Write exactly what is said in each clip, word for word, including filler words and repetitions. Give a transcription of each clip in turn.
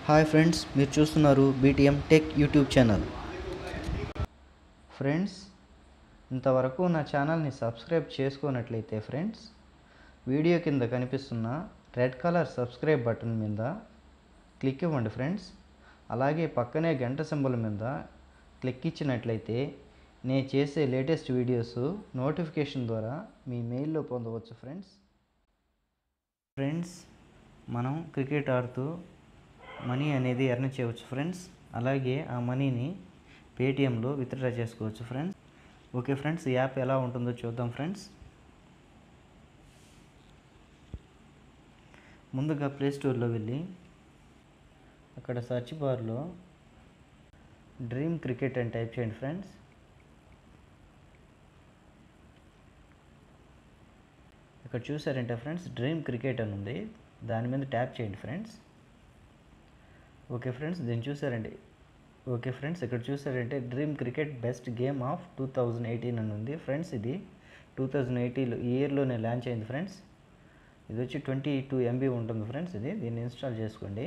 Hi friends, మీరు చూస్తున్నారు BTM tech YouTube channel. Friends, ఇంతవరకు నా ఛానల్ని సబ్స్క్రైబ్ చేసుకోనట్లయితే ఫ్రెండ్స్, వీడియో కింద కనిపిస్తున్న రెడ్ కలర్ సబ్స్క్రైబ్ బటన్ మీద క్లిక్ ఇవ్వండి ఫ్రెండ్స్. అలాగే పక్కనే గంట సింబల్ మీద క్లిక్ ఇచ్చినట్లయితే నేను చేసే లేటెస్ట్ వీడియోస్ నోటిఫికేషన్ ద్వారా మీ మెయిల్లో పొందవచ్చు ఫ్రెండ్స్. ఫ్రెండ్స్, మనం క్రికెట్ ఆడుతూ మనీ అనేది ఎర్న్ చేయవచ్చు ఫ్రెండ్స్. అలాగే ఆ మనీని పేటిఎంలో విత్డ్రా చేసుకోవచ్చు ఫ్రెండ్స్. ఓకే ఫ్రెండ్స్, ఈ యాప్ ఎలా ఉంటుందో చూద్దాం ఫ్రెండ్స్. ముందుగా ప్లే స్టోర్లో వెళ్ళి అక్కడ సెర్చ్ బార్లో డ్రీమ్ క్రికెట్ అని టైప్ చేయండి ఫ్రెండ్స్. ఇక్కడ చూసారంటే ఫ్రెండ్స్ డ్రీమ్ క్రికెట్ అని ఉంది, దాని మీద ట్యాప్ చేయండి ఫ్రెండ్స్. ఓకే ఫ్రెండ్స్, దీన్ని చూసారండి. ఓకే ఫ్రెండ్స్, ఇక్కడ చూసారంటే dream cricket best game of two thousand eighteen అని ఉంది ఫ్రెండ్స్. ఇది టూ థౌజండ్ ఎయిటీన్లో ఈ ఇయర్లోనే లాంచ్ అయింది ఫ్రెండ్స్. ఇది వచ్చి ట్వంటీ టూ ఎంబీ ఉంటుంది ఫ్రెండ్స్. ఇది దీన్ని ఇన్స్టాల్ చేసుకోండి.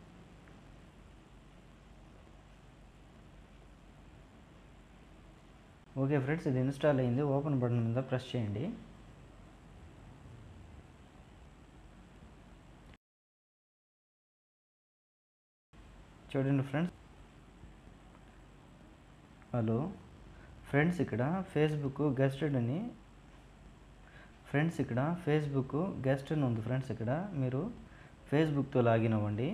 ఓకే ఫ్రెండ్స్, ఇది ఇన్స్టాల్ అయింది. ఓపెన్ బటన్ మీద ప్రెస్ చేయండి. చూడండి ఫ్రెండ్స్. హలో ఫ్రెండ్స్, ఇక్కడ ఫేస్బుక్ గెస్టెడ్ అని ఫ్రెండ్స్ ఇక్కడ ఫేస్బుక్ గెస్ట్ అని ఉంది ఫ్రెండ్స్. ఇక్కడ మీరు ఫేస్బుక్తో లాగిన్ అవ్వండి.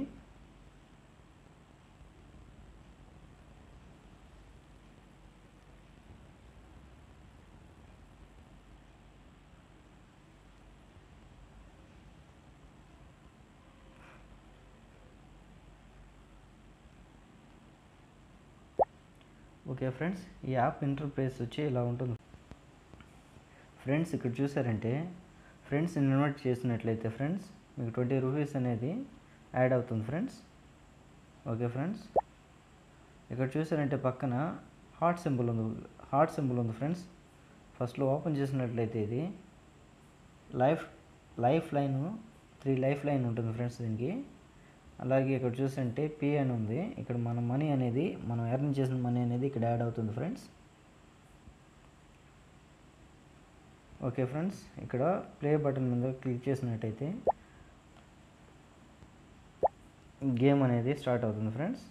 ఓకే ఫ్రెండ్స్, ఈ యాప్ ఇంటర్ఫేస్ వచ్చి ఇలా ఉంటుంది ఫ్రెండ్స్. ఇక్కడ చూసారంటే ఫ్రెండ్స్ ఇన్వైట్ చేసినట్లయితే ఫ్రెండ్స్ మీకు ట్వంటీ రూపీస్ అనేది యాడ్ అవుతుంది ఫ్రెండ్స్. ఓకే ఫ్రెండ్స్, ఇక్కడ చూసారంటే పక్కన హార్ట్ సింబల్ ఉంది హార్ట్ సింబల్ ఉంది ఫ్రెండ్స్. ఫస్ట్లో ఓపెన్ చేసినట్లయితే ఇది life lifeline three lifeline ఉంటుంది ఫ్రెండ్స్ దీనికి. అలాగే ఇక్కడ చూస్తుంటే పే అని ఉంది. ఇక్కడ మన మనీ అనేది మనం ఎర్న్ చేసిన మనీ అనేది ఇక్కడ యాడ్ అవుతుంది ఫ్రెండ్స్. ఓకే ఫ్రెండ్స్, ఇక్కడ ప్లే బటన్ మీద క్లిక్ చేసినట్టయితే గేమ్ అనేది స్టార్ట్ అవుతుంది ఫ్రెండ్స్.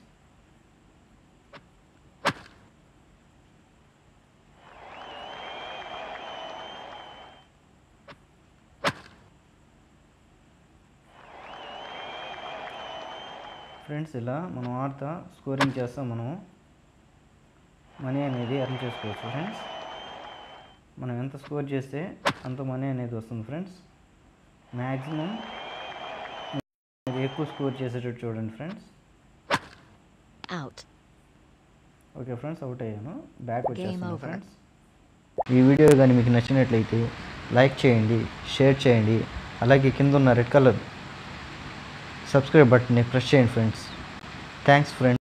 ఫ్రెండ్స్, ఇలా మనం ఆడతా స్కోరింగ్ చేస్తాం, మనం మనీ అనేది ఎర్న్ చేసుకోవచ్చు ఫ్రెండ్స్. మనం ఎంత స్కోర్ చేస్తే అంత మనీ అనేది వస్తుంది ఫ్రెండ్స్. మ్యాక్సిమం ఎక్కువ స్కోర్ చేసేటట్టు చూడండి friends. Out. Okay friends, out అయ్యాను. బ్యాక్ వచ్చేస్తాను ఫ్రెండ్స్. ఈ వీడియో కానీ మీకు నచ్చినట్లయితే లైక్ చేయండి, షేర్ చేయండి. అలాగే కింద ఉన్న రెడ్ కలర్ సబ్స్క్రైబ్ బటన్ని ప్రెస్ చేయండి ఫ్రెండ్స్. Thanks friends.